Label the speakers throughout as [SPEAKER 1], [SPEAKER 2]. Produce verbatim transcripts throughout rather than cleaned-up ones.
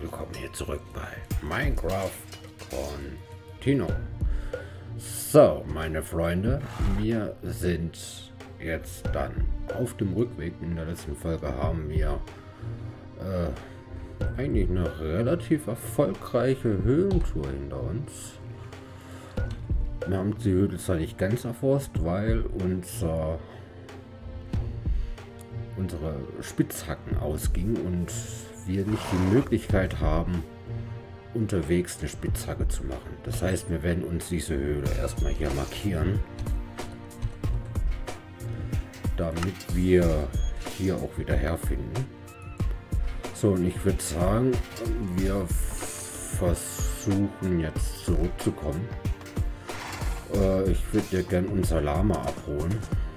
[SPEAKER 1] willkommen hier zurück bei Minecraft Continue. So, meine Freunde, wir sind jetzt dann auf dem Rückweg. In der letzten Folge haben wir äh, eigentlich eine relativ erfolgreiche Höhlentour hinter uns. Wir haben die Höhle zwar nicht ganz erforscht, weil unser unsere Spitzhacken ausging und wir nicht die Möglichkeit haben, unterwegs eine Spitzhacke zu machen. Das heißt, wir werden uns diese Höhle erstmal hier markieren, damit wir hier auch wieder herfinden. So, und ich würde sagen, wir versuchen jetzt zurückzukommen. Äh, ich würde ja gern unser Lama abholen.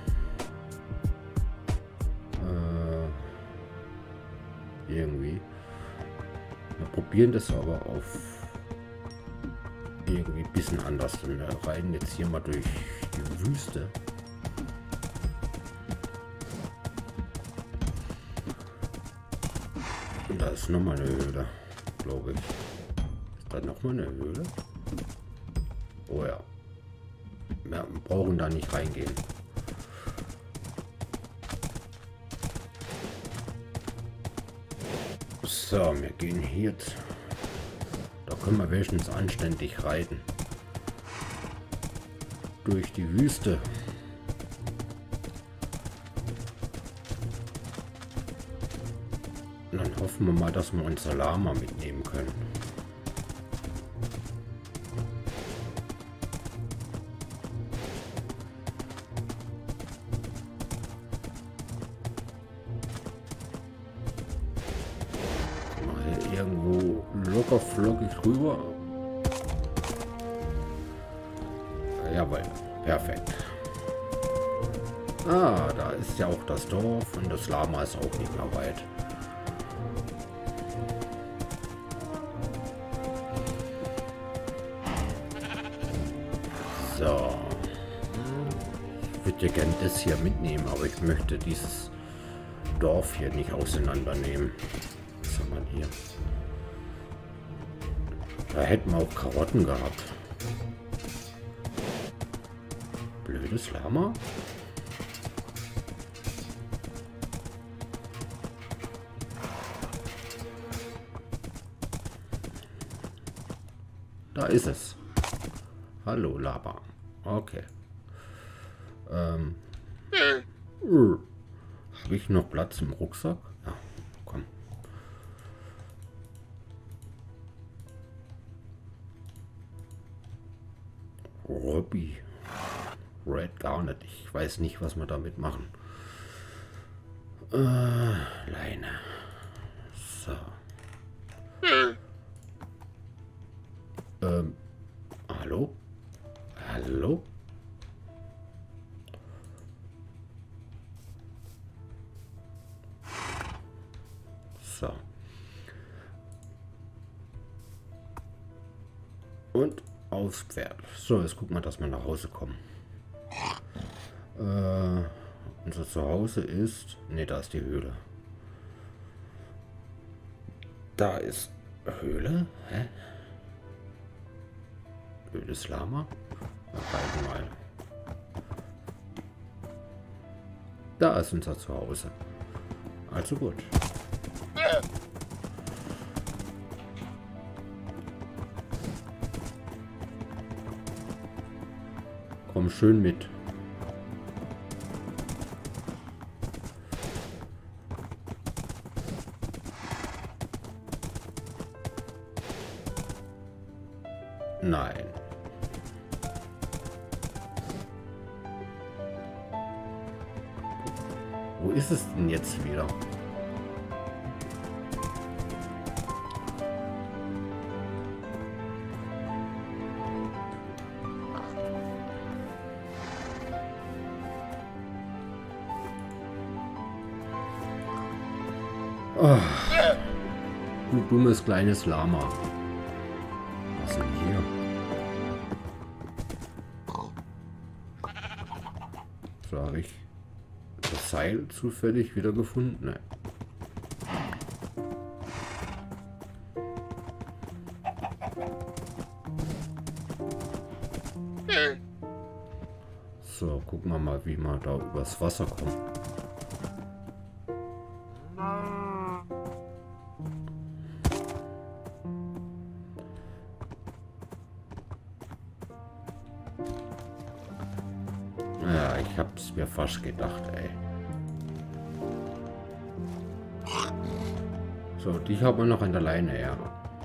[SPEAKER 1] Irgendwie. Wir probieren das aber auf irgendwie ein bisschen anders. Und wir reiten jetzt hier mal durch die Wüste. Und da ist nochmal eine Höhle, glaube ich. Ist da nochmal eine Höhle? Oh ja. Wir brauchen da nicht reingehen. So, wir gehen hier. Da können wir wenigstens anständig reiten. Durch die Wüste. Und dann hoffen wir mal, dass wir unser Lama mitnehmen können. Irgendwo locker flockig rüber. Jawohl, perfekt. Ah, da ist ja auch das Dorf und das Lama ist auch nicht mehr weit. So. Ich würde ja gerne das hier mitnehmen, aber ich möchte dieses Dorf hier nicht auseinandernehmen. Was haben wir hier? Da hätten wir auch Karotten gehabt. Blödes Lama. Da ist es. Hallo Lama. Okay. Ähm. Uh, habe ich noch Platz im Rucksack? Ja, komm. Robby. Red Garnet. Ich weiß nicht, was wir damit machen. Äh, Leine. So. Ähm. Hallo? Hallo? So. Und aufs Pferd. So, jetzt gucken wir, dass wir nach Hause kommen. Äh, unser Zuhause ist... Ne, da ist die Höhle. Da ist Höhle? Hä? Blödes Lama? Wir mal. Da ist unser Zuhause. Also gut. Komm schön mit. Nein. Wo ist es denn jetzt wieder? Oh, du dummes kleines Lama. Was ist denn hier? So, habe ich das Seil zufällig wieder gefunden? Nein. So, gucken wir mal, wie wir da übers Wasser kommen. Ja, ich hab's mir fast gedacht, ey. So, die haben wir noch an der Leine, ja.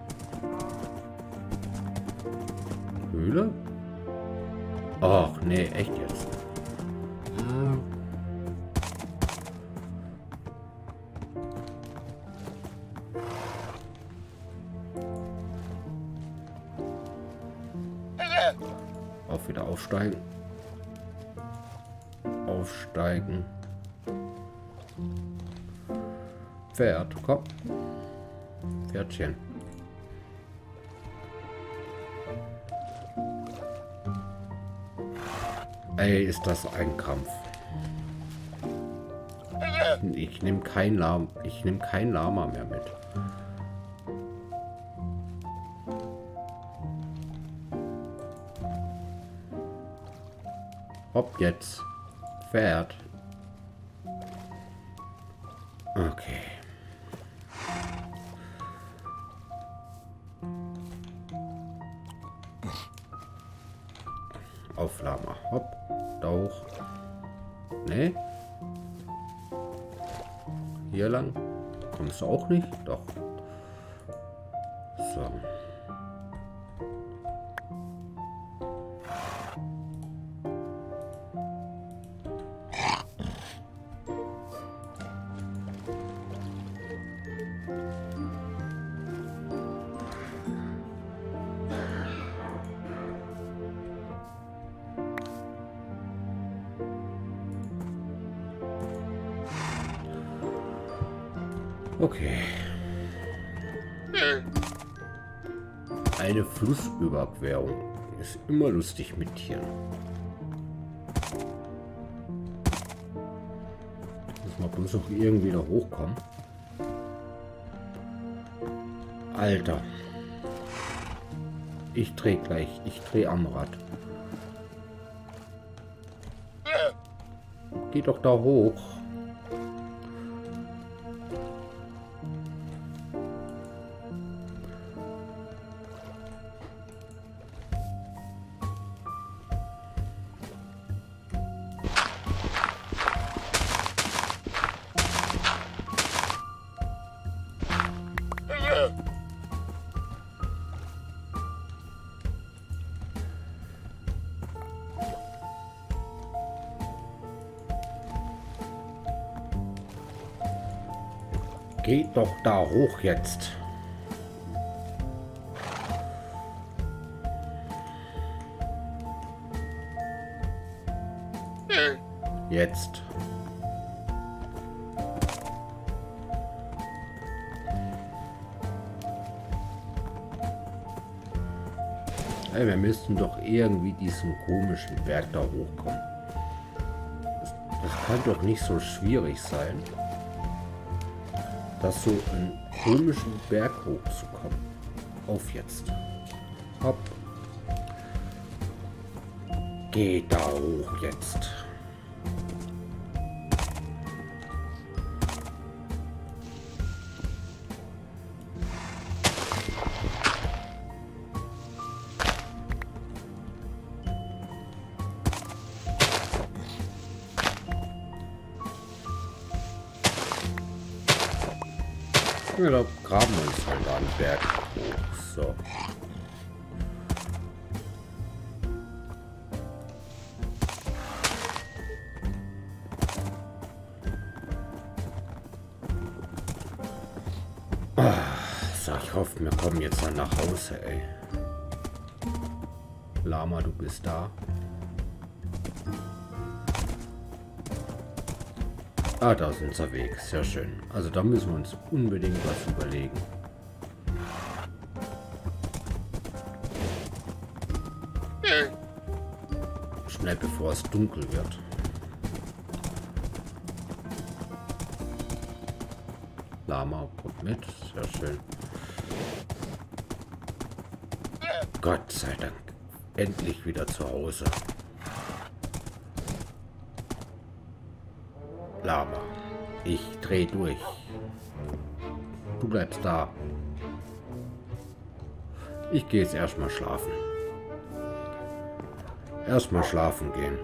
[SPEAKER 1] Höhle? Ach, nee, echt jetzt. Auch wieder aufsteigen. Aufsteigen. Pferd, komm. Pferdchen. Ey, ist das ein Kampf. Ich nehme kein Lama, ich nehme kein Lama mehr mit. Ob jetzt Pferd. Okay. Auf Lama. Hopp. Da hoch. Nee. Hier lang. Kommst du auch nicht? Doch. So. Okay. Eine Flussüberquerung ist immer lustig mit Tieren. Muss man bloß noch irgendwie da hochkommen. Alter. Ich drehe gleich. Ich drehe am Rad. Geh doch da hoch. Geht doch da hoch jetzt. Jetzt. Ey, wir müssten doch irgendwie diesen komischen Berg da hochkommen. Das, das kann doch nicht so schwierig sein, das so einen komischen Berg hochzukommen. Auf jetzt. Hopp. Geh da hoch jetzt. Ja, da graben wir uns halt da einen Berg hoch. So. Ah, so, ich hoffe, wir kommen jetzt dann nach Hause, ey. Lama, du bist da. Ah, da ist unser Weg. Sehr schön. Also da müssen wir uns unbedingt was überlegen. Schnell, bevor es dunkel wird. Lama kommt mit. Sehr schön. Gott sei Dank. Endlich wieder zu Hause. Lama. Ich dreh durch. Du bleibst da. Ich gehe jetzt erstmal schlafen. Erstmal schlafen gehen.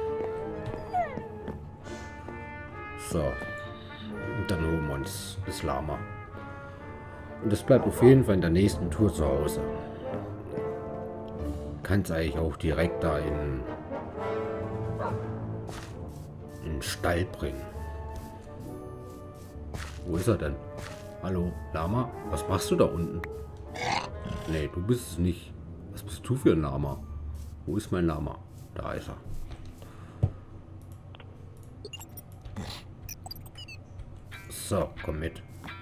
[SPEAKER 1] So. Und dann holen wir uns das Lama. Und das bleibt auf jeden Fall in der nächsten Tour zu Hause. Kann es eigentlich auch direkt da in, in den Stall bringen. Wo ist er denn? Hallo, Lama? Was machst du da unten? Nee, du bist es nicht. Was bist du für ein Lama? Wo ist mein Lama? Da ist er. So, komm mit.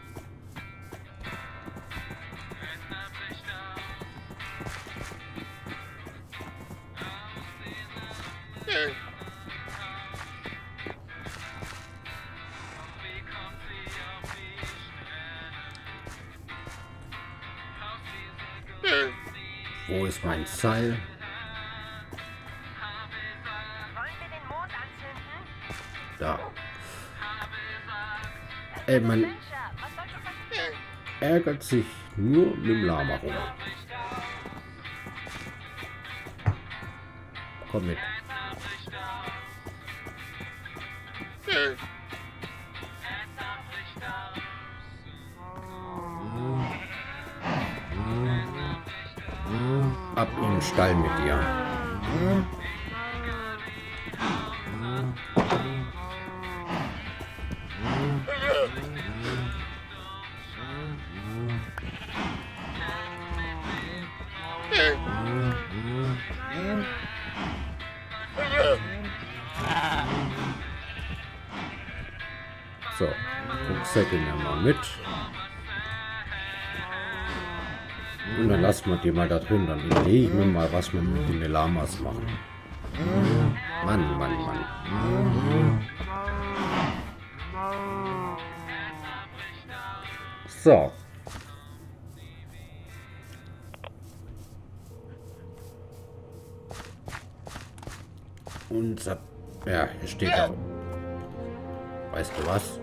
[SPEAKER 1] Wo ist mein Seil? Da. Ey, man ärgert sich nur mit dem Lama rum. Komm mit. Ab in den Stall mit dir. So, Rucksäcke nehmen wir mal mit. Und dann lassen wir die mal da drin. Dann überlege ich mir mal, was wir mit den Lamas machen. Mann, Mann, Mann. So. Und ja, hier steht auch. Weißt du was?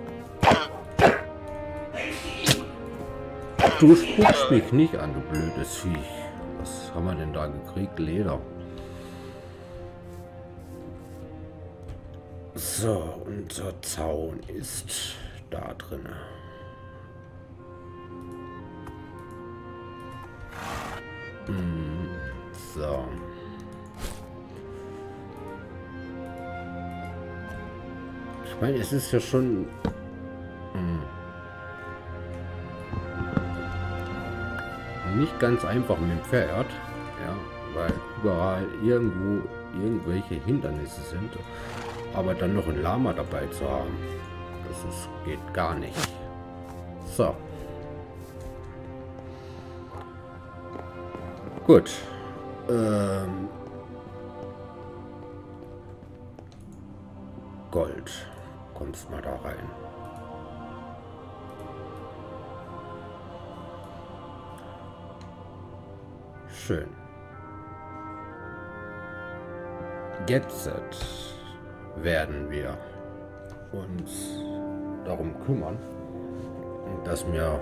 [SPEAKER 1] Du spuckst mich nicht an, du blödes Viech. Was haben wir denn da gekriegt? Leder. So, unser Zaun ist da drin. Hm, so. Ich meine, es ist ja schon... Hm, nicht ganz einfach mit dem Pferd, ja, weil überall irgendwo irgendwelche Hindernisse sind, aber dann noch ein Lama dabei zu haben, das ist, geht gar nicht. So. Gut. Ähm, Gold. Kommst mal da rein. Schön. Jetzt werden wir uns darum kümmern, dass wir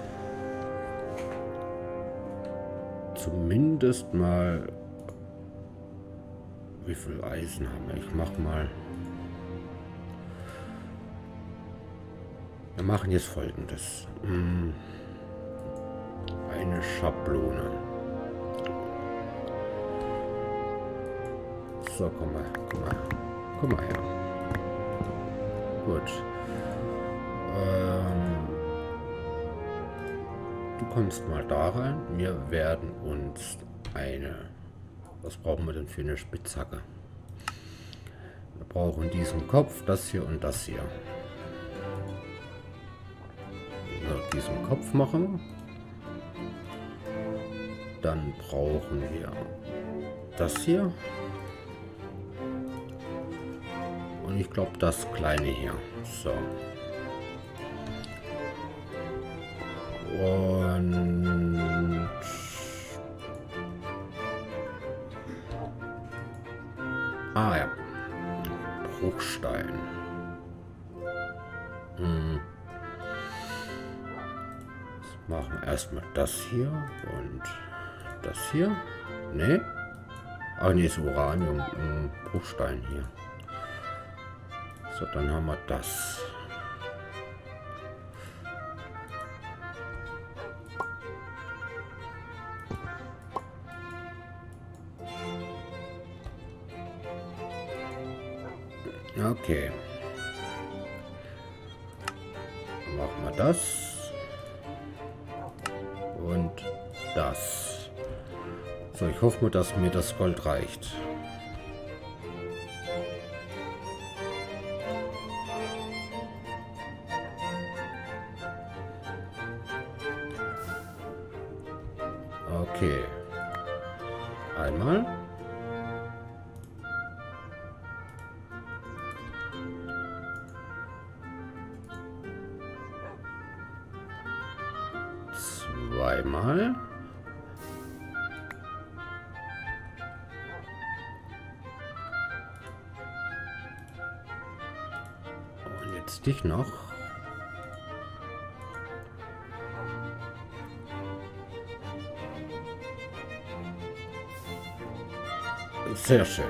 [SPEAKER 1] zumindest mal... Wie viel Eisen haben wir? Ich mach mal... Wir machen jetzt Folgendes. Eine Schablone. So, komm mal, komm mal, komm mal her. Gut. Ähm, du kommst mal da rein. Wir werden uns eine... Was brauchen wir denn für eine Spitzhacke? Wir brauchen diesen Kopf, das hier und das hier. So, diesen Kopf machen. Dann brauchen wir das hier. Und ich glaube das kleine hier. So. Und ah ja. Bruchstein. Hm. Jetzt machen wir erstmal das hier und das hier. Ne? Ach nee, ist Uranium. Hm, Bruchstein hier. So, dann haben wir das. Okay. Dann machen wir das. Und das. So, ich hoffe mal, dass mir das Gold reicht. Okay. Einmal. Zweimal. Und jetzt dich noch. Sehr schön.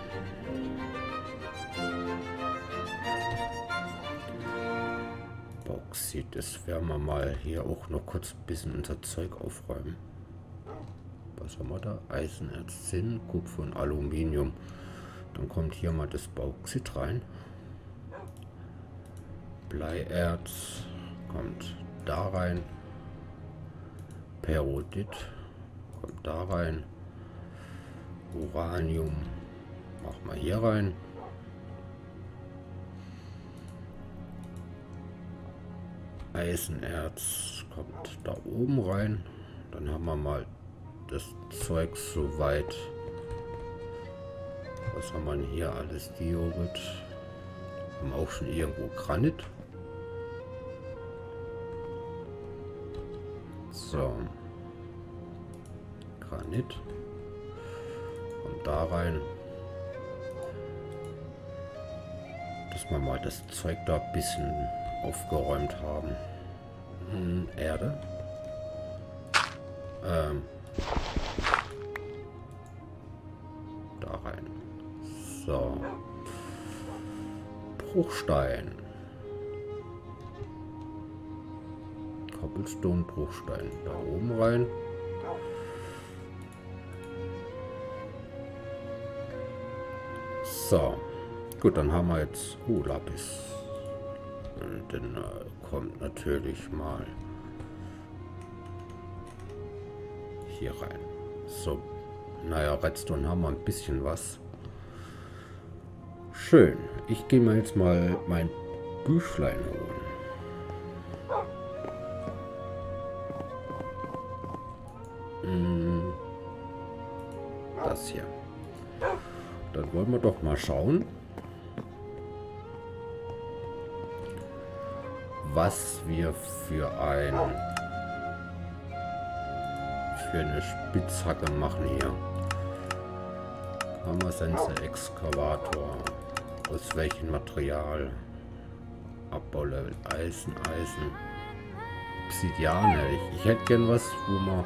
[SPEAKER 1] Bauxit, das werden wir mal hier auch noch kurz ein bisschen unser Zeug aufräumen. Was haben wir da? Eisenerz, Zinn, Kupfer und Aluminium. Dann kommt hier mal das Bauxit rein. Bleierz kommt da rein. Perodit kommt da rein. Uranium machen wir hier rein. Eisenerz kommt da oben rein. Dann haben wir mal das Zeug soweit. Was haben wir denn hier alles? Diorit. Haben wir auch schon irgendwo Granit. So. Granit. Kommt da rein. Dass wir mal das Zeug da ein bisschen aufgeräumt haben. Hm, Erde. Ähm. Da rein. So. Bruchstein. Cobblestone, Bruchstein. Da oben rein. So. Gut, dann haben wir jetzt... Oh, Lapis. Dann äh, kommt natürlich mal hier rein. So. Naja, Redstone haben wir ein bisschen was. Schön. Ich gehe mir jetzt mal mein Büchlein holen. Hm, das hier. Dann wollen wir doch mal schauen, was wir für ein für eine Spitzhacke machen hier. Kammersense, Exkavator. Aus welchem Material? Abbaulevel Eisen, Eisen. Obsidian hätte ich. Ich hätte gern was, wo wir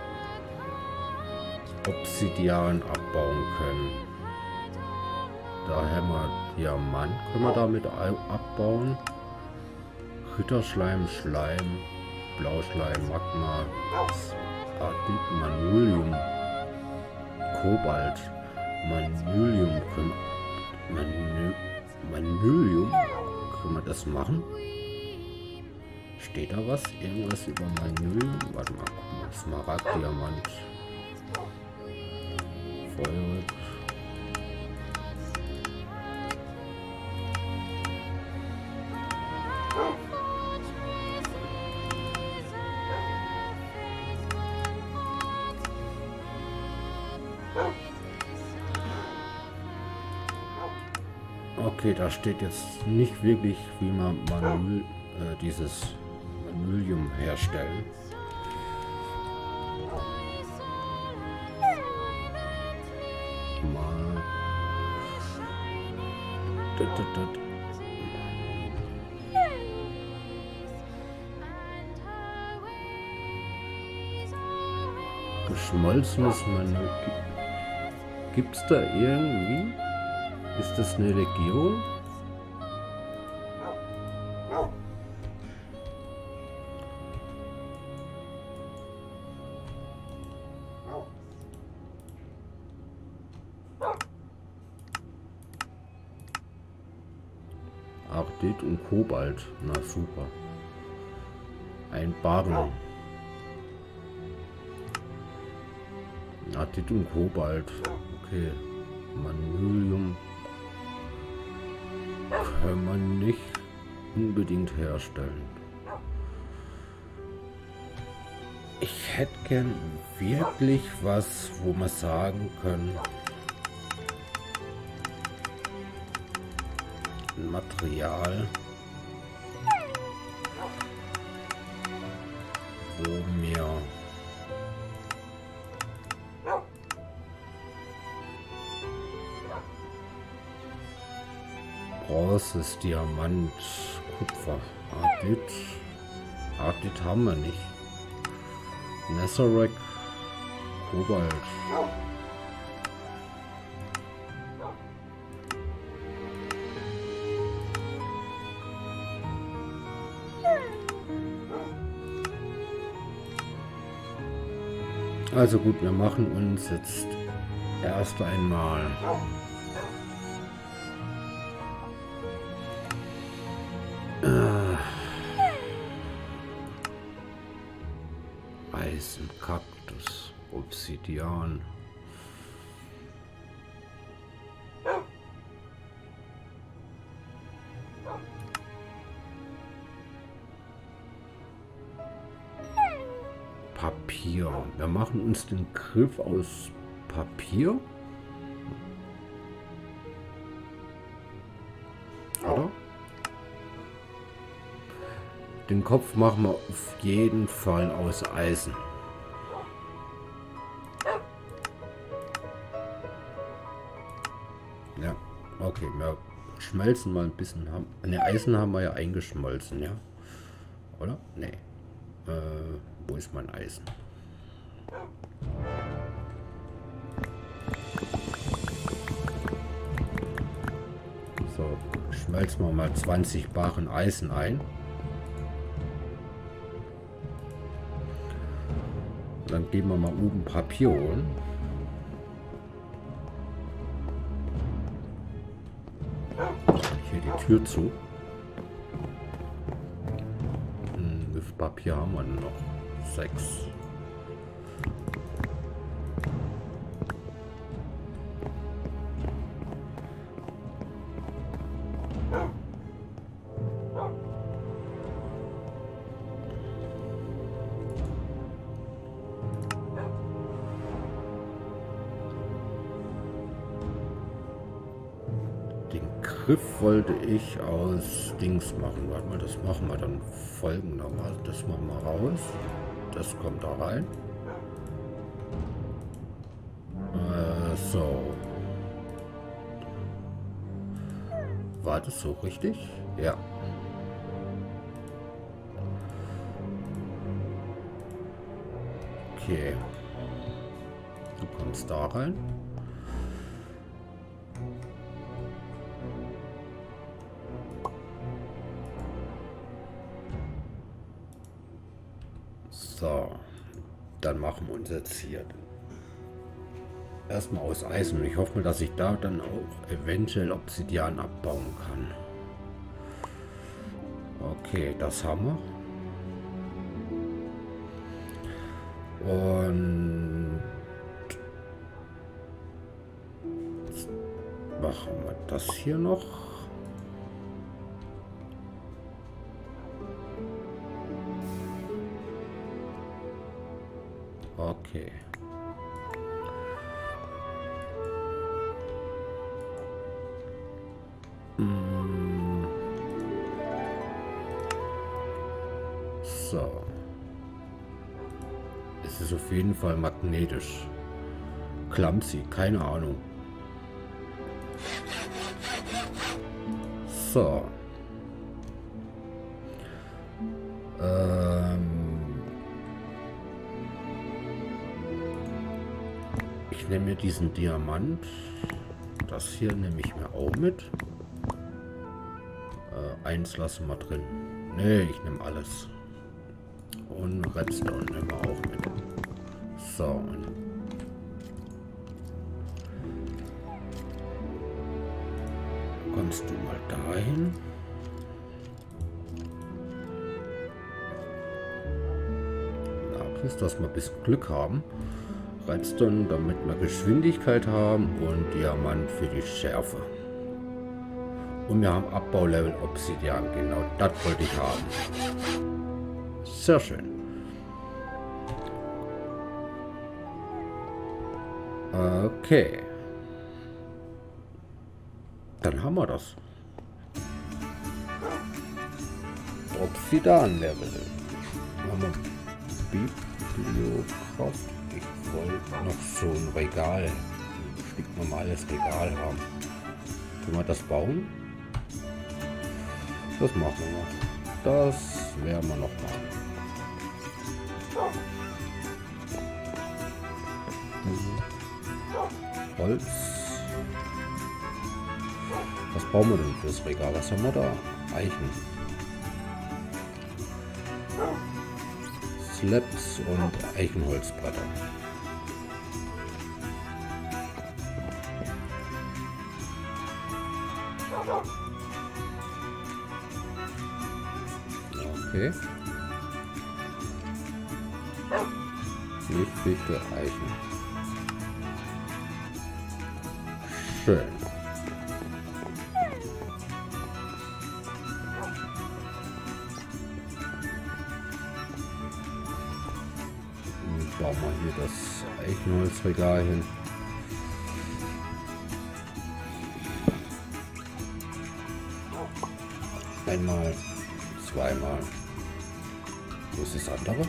[SPEAKER 1] Obsidian abbauen können. Da haben wir Diamant. Können wir damit abbauen? Ritterschleim, Schleim, Blauschleim, Magma, Adit, Manulium, Kobalt, Manulium. Manu, Manulium. Können wir das machen? Steht da was? Irgendwas über Manulium? Warte mal, guck mal. Smaragd, Diamant. Feuer. Okay, da steht jetzt nicht wirklich, wie man Manul, äh, dieses Manulium herstellen. Mal. Geschmolzenes Manu. Gibt es da irgendwie? Ist das eine Legion? Ardit und Kobalt. Na super. Ein Barren. Ardit und Kobalt. Okay. Magnolium kann man nicht unbedingt herstellen. Ich hätte gern wirklich was, wo man sagen können, Material, wo mir Bronzes, Diamant, Kupfer, Ardit, Ardit haben wir nicht. Netherrack, Kobalt. Also gut, wir machen uns jetzt erst einmal äh, Eisen, Kaktus, Obsidian. Papier. Wir machen uns den Griff aus Papier. Oder? Den Kopf machen wir auf jeden Fall aus Eisen. Ja, okay, wir schmelzen mal ein bisschen. Ne, Eisen haben wir ja eingeschmolzen, ja? Oder? Ne. Äh, wo ist mein Eisen? So, schmelzen wir mal zwanzig Barren Eisen ein. Dann gehen wir mal oben Papier holen. Hier die Tür zu. Hm, wie viel Papier haben wir denn noch? Sechs. Griff wollte ich aus Dings machen. Warte mal, das machen wir dann folgendermaßen. Das machen wir raus. Das kommt da rein. Äh, so. War das so richtig? Ja. Okay. Du kommst da rein. So, dann machen wir uns jetzt hier erstmal aus Eisen. Und ich hoffe mal, dass ich da dann auch eventuell Obsidian abbauen kann. Okay, das haben wir. Und jetzt machen wir das hier noch. Okay. Mm. So. Es ist auf jeden Fall magnetisch. Clumsy, keine Ahnung. So. Ähm. Ich nehme mir diesen Diamant. Das hier nehme ich mir auch mit. Äh, eins lassen wir drin. Nee, ich nehme alles. Und Redstone nehmen wir auch mit. So. Und kommst du mal dahin? Nachricht, dass wir ein bisschen Glück haben. Redstone, damit wir Geschwindigkeit haben und Diamant für die Schärfe. Und wir haben Abbaulevel Obsidian. Genau, das wollte ich haben. Sehr schön. Okay. Dann haben wir das. Obsidian-Level. Haben wir Bibliokraft. Ich wollte noch so ein Regal. Ein normales Regal haben. Können wir das bauen? Das machen wir noch. Das werden wir noch machen. Holz. Was brauchen wir denn fürs Regal? Was haben wir da? Eichen. Slabs und Eichenholzbretter. Okay. Nicht Fichte, Eichen. Schön. Und bauen wir hier das Eichenholzregal hin. Einmal, zweimal. Wo ist das andere?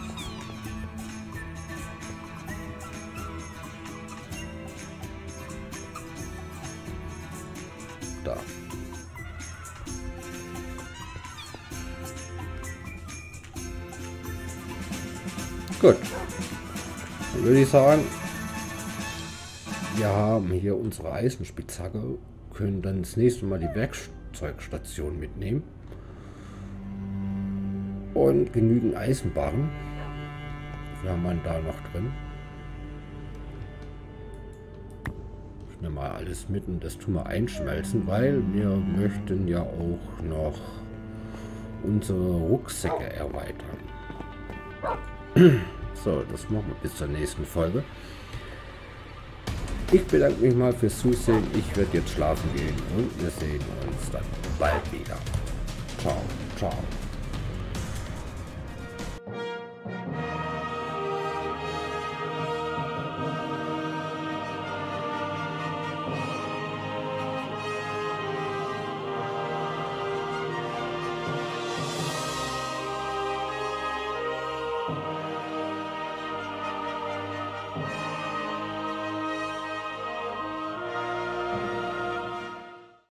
[SPEAKER 1] Da. Gut. Dann würde ich sagen, wir haben hier unsere Eisenspitzhacke, können dann das nächste Mal die Werkzeugstation mitnehmen. Und genügend Eisenbarren. Wir haben man da noch drin. Ich nehme mal alles mit und das tun wir einschmelzen, weil wir möchten ja auch noch unsere Rucksäcke erweitern. So, das machen wir bis zur nächsten Folge. Ich bedanke mich mal fürs Zusehen. Ich werde jetzt schlafen gehen und wir sehen uns dann bald wieder. Ciao, ciao.